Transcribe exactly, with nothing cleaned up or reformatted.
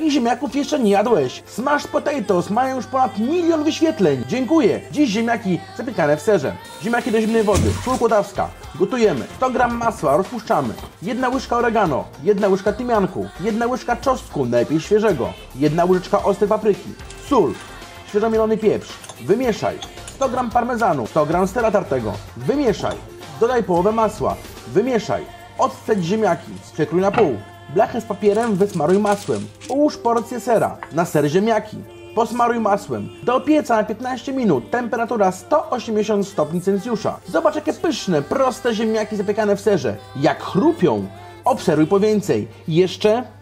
Takich ziemniaków jeszcze nie jadłeś. Smash potatoes mają już ponad milion wyświetleń. Dziękuję. Dziś ziemniaki zapiekane w serze. Ziemniaki do zimnej wody. Sól kłodawska. Gotujemy. sto gram masła rozpuszczamy. Jedna łyżka oregano. Jedna łyżka tymianku. Jedna łyżka czosnku, najlepiej świeżego. Jedna łyżeczka ostrej papryki. Sól. Świeżo mielony pieprz. Wymieszaj. sto gram parmezanu. sto gram sera tartego. Wymieszaj. Dodaj połowę masła. Wymieszaj. Odstęć ziemniaki. Przekrój na pół. Blachę z papierem wysmaruj masłem. Ułóż porcję sera. Na ser ziemniaki. Posmaruj masłem. Do pieca na piętnaście minut. Temperatura sto osiemdziesiąt stopni Celsjusza. Zobacz, jakie pyszne, proste ziemniaki zapiekane w serze. Jak chrupią. Obserwuj po więcej. Jeszcze